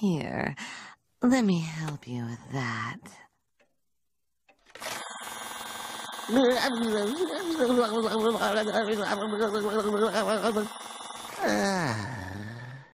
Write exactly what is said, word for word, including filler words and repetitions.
Here, let me help you with that. Ah,